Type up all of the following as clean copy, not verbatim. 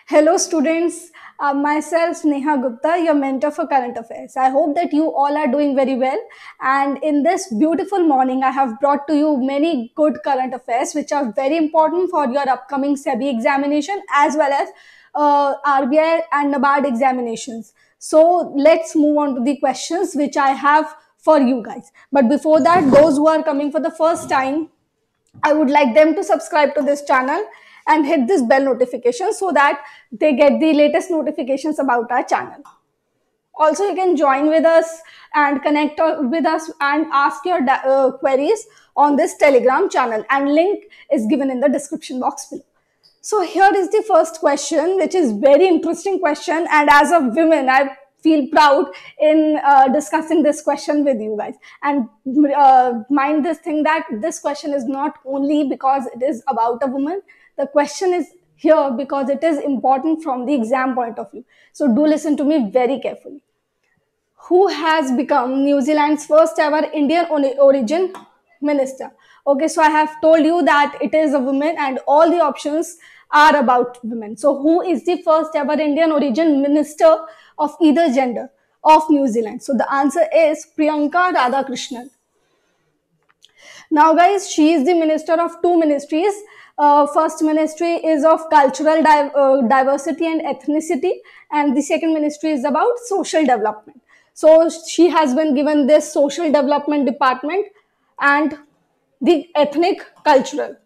Hello, students. Myself, Neha Gupta, your mentor for current affairs. I hope that you all are doing very well. And in this beautiful morning, I have brought to you many good current affairs which are very important for your upcoming SEBI examination as well as RBI and NABARD examinations. So let's move on to the questions which I have for you guys. But before that, those who are coming for the first time, I would like them to subscribe to this channel and hit this bell notification so that they get the latest notifications about our channel. Also, you can join with us and connect with us and ask your queries on this Telegram channel, and link is given in the description box below. So here is the first question, which is very interesting question, and as a woman, I feel proud in discussing this question with you guys. And mind this thing that this question is not only because it is about a woman. The question is here because it is important from the exam point of view. So do listen to me very carefully. Who has become New Zealand's first ever Indian origin minister? Okay, so I have told you that it is a woman and all the options are about women. So who is the first ever Indian origin minister of either gender of New Zealand? So the answer is Priyanka Radhakrishnan. Now guys, she is the minister of two ministries. First ministry is of cultural diversity and ethnicity, and the second ministry is about social development. So she has been given this social development department and the ethnic cultural.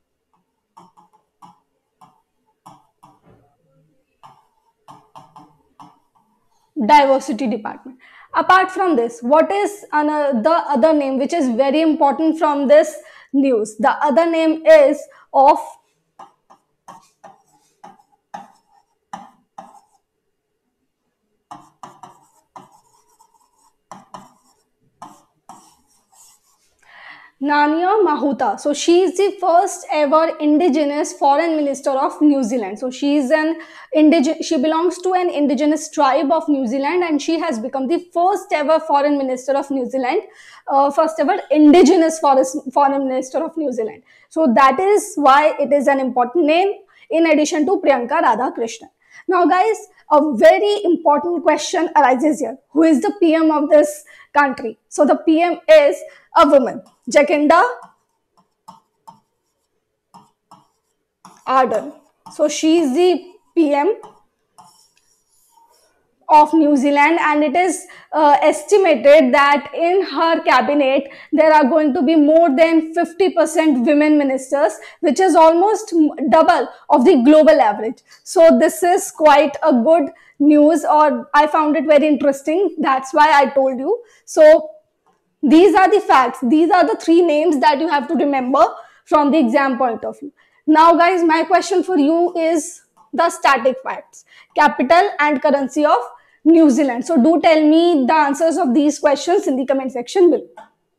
Diversity department. Apart from this, what is the other name which is very important from this news? The other name is of Nania Mahuta. So she is the first ever indigenous foreign minister of New Zealand. So she is she belongs to an indigenous tribe of New Zealand, and she has become the first ever foreign minister of New Zealand, first ever indigenous foreign minister of New Zealand. So that is why it is an important name in addition to Priyanka Radhakrishnan. Now guys, a very important question arises here. Who is the PM of this country? So the PM is a woman, Jacinda Ardern. So she is the PM of New Zealand, and it is estimated that in her cabinet there are going to be more than 50% women ministers, which is almost double of the global average. So this is quite a good news, or I found it very interesting. That's why I told you. So these are the facts. These are the three names that you have to remember from the exam point of view. Now guys, my question for you is the static facts, capital and currency of New Zealand. So do tell me the answers of these questions in the comment section below.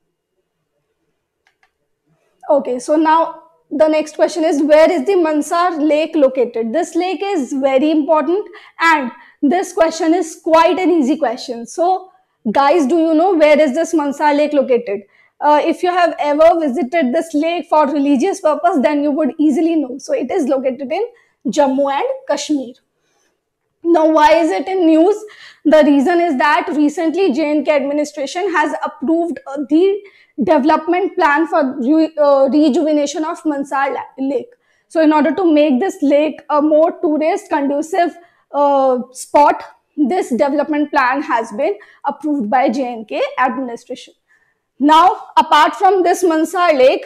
Okay, so now the next question is, where is the Mansar Lake located? This lake is very important, and this question is quite an easy question. So guys, do you know where is this Mansar Lake located? If you have ever visited this lake for religious purpose, then you would easily know. So it is located in Jammu and Kashmir. Now, why is it in news? The reason is that recently J&K administration has approved the development plan for rejuvenation of Mansar Lake. So in order to make this lake a more tourist conducive spot, this development plan has been approved by J&K administration. Now, apart from this Mansar Lake,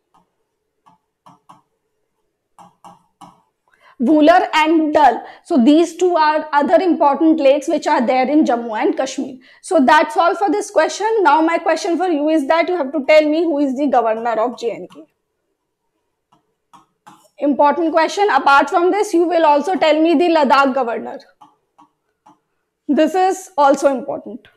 Vular and Dal. So these two are other important lakes which are there in Jammu and Kashmir. So that's all for this question. Now my question for you is that you have to tell me who is the governor of J&K. Important question. Apart from this, you will also tell me the Ladakh governor. This is also important.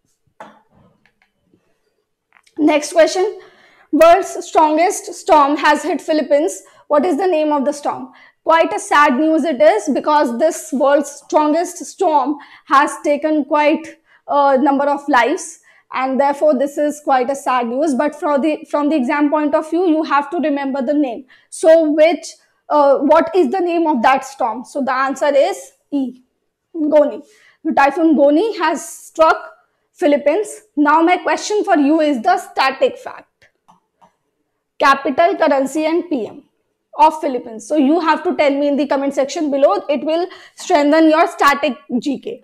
Next question. World's strongest storm has hit Philippines. What is the name of the storm? Quite a sad news it is, because this world's strongest storm has taken quite a number of lives, and therefore this is quite a sad news. But from the exam point of view, you have to remember the name. So which what is the name of that storm? So the answer is E, Goni. The typhoon Goni has struck Philippines. Now my question for you is the static fact, capital, currency and PM of Philippines. So you have to tell me in the comment section below. It will strengthen your static GK.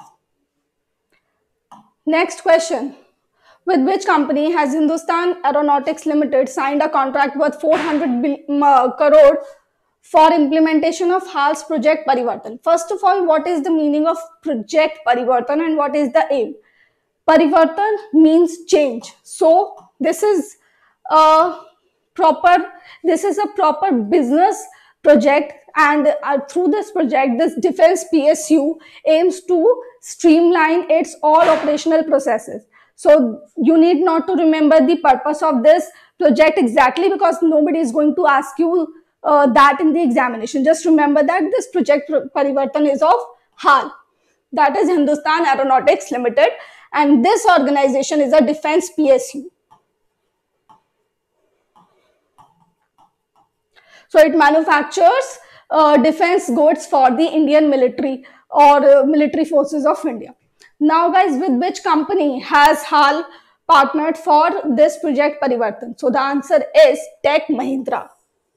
Next question. With which company has Hindustan Aeronautics Limited signed a contract worth 400 crore for implementation of HAL's Project Parivartan? First of all, what is the meaning of Project Parivartan and what is the aim? Parivartan means change. So this is a proper business project, and through this project, this defense PSU aims to streamline its all operational processes. So you need not to remember the purpose of this project exactly, because nobody is going to ask you that in the examination. Just remember that this project Parivartan is of HAL, that is Hindustan Aeronautics Limited, and this organization is a defense PSU. So it manufactures defense goods for the Indian military or military forces of India. Now guys, with which company has HAL partnered for this project Parivartan? So the answer is Tech Mahindra.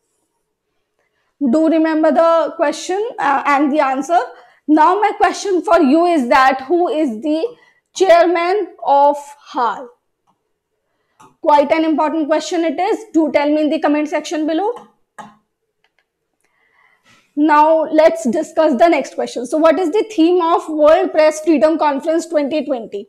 Do remember the question and the answer. Now my question for you is that who is the chairman of HAL? Quite an important question it is. Do tell me in the comment section below. Now let's discuss the next question. So what is the theme of World Press Freedom Conference 2020?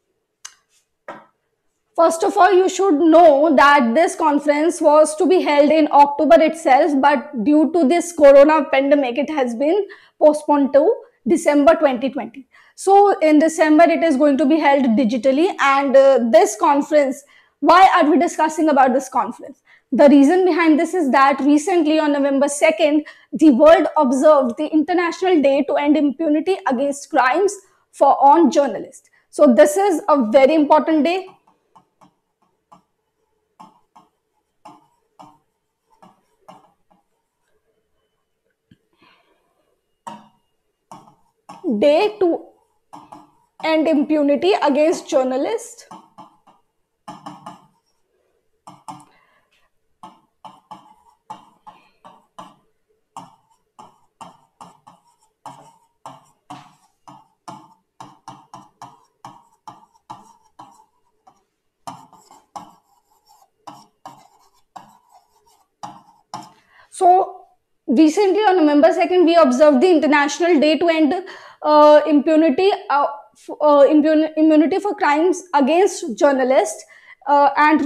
First of all, you should know that this conference was to be held in October itself, but due to this corona pandemic, it has been postponed to December 2020. So in December, it is going to be held digitally, and this conference, why are we discussing about this conference? The reason behind this is that recently on November 2nd, the world observed the International Day to End Impunity Against Crimes on journalists. So this is a very important day. Day to End Impunity Against Journalists. So recently on November 2nd, we observed the International Day to End immunity for crimes against journalists, and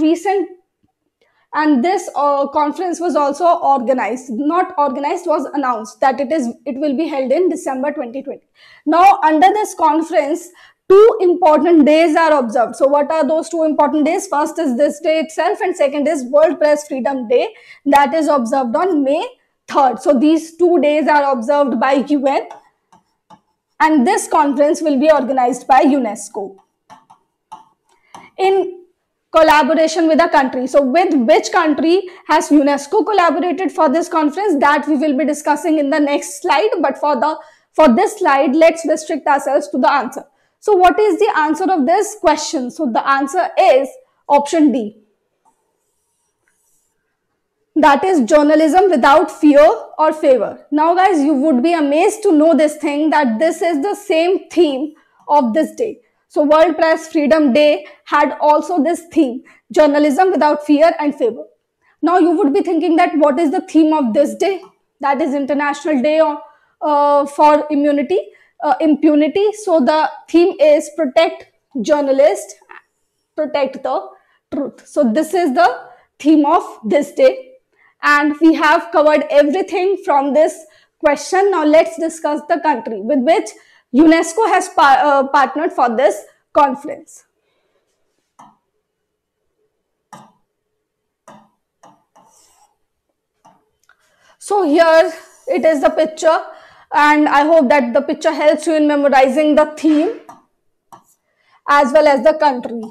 this conference was also was announced that it will be held in December 2020. Now under this conference, two important days are observed. So what are those two important days? First is this day itself, and second is World Press Freedom Day, that is observed on May 3rd. So these 2 days are observed by UN, and this conference will be organized by UNESCO in collaboration with a country. So with which country has UNESCO collaborated for this conference? That we will be discussing in the next slide, but for this slide, let's restrict ourselves to the answer. So what is the answer of this question? So the answer is option D. That is journalism without fear or favor. Now guys, you would be amazed to know this thing, that this is the same theme of this day. So World Press Freedom Day had also this theme, journalism without fear and favor. Now you would be thinking that what is the theme of this day? That is International Day for Impunity. So the theme is protect journalists, protect the truth. So this is the theme of this day. And we have covered everything from this question. Now let's discuss the country with which UNESCO has partnered for this conference. So here it is the picture, and I hope that the picture helps you in memorizing the theme as well as the country.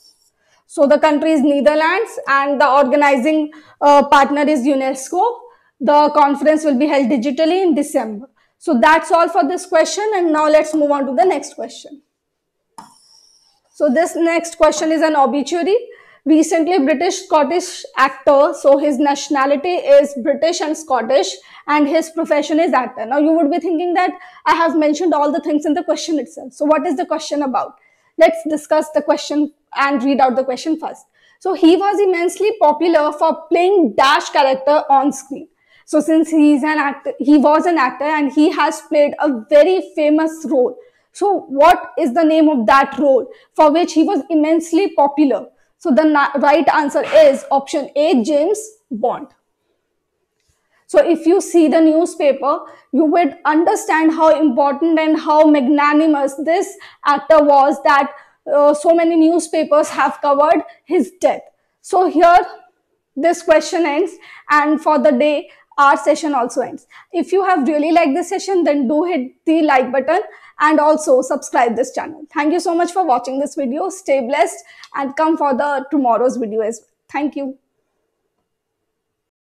So the country is Netherlands, and the organizing partner is UNESCO. The conference will be held digitally in December. So that's all for this question, and now let's move on to the next question. So this next question is an obituary. Recently, British Scottish actor, so his nationality is British and Scottish, and his profession is actor. Now you would be thinking that I have mentioned all the things in the question itself. So what is the question about? Let's discuss the question and read out the question first. So he was immensely popular for playing Dash character on screen. So since he is an actor, he was an actor and he has played a very famous role. So what is the name of that role for which he was immensely popular? So the right answer is option A, James Bond. So if you see the newspaper, you would understand how important and how magnanimous this actor was, that so many newspapers have covered his death. So here this question ends, and for the day our session also ends. If you have really liked this session, then do hit the like button and also subscribe this channel. Thank you so much for watching this video. Stay blessed and come for the tomorrow's video as well. Thank you.